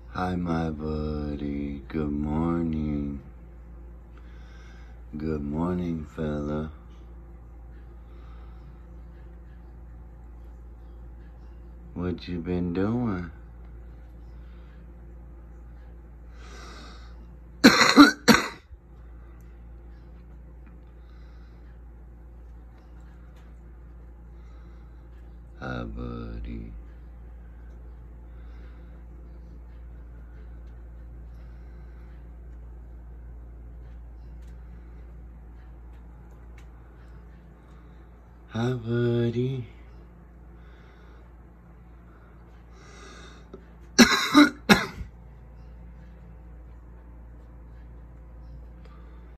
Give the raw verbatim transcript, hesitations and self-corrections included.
Hi, my buddy. Good morning. Good morning, fella. What you been doing? Hi, buddy. Hi, buddy.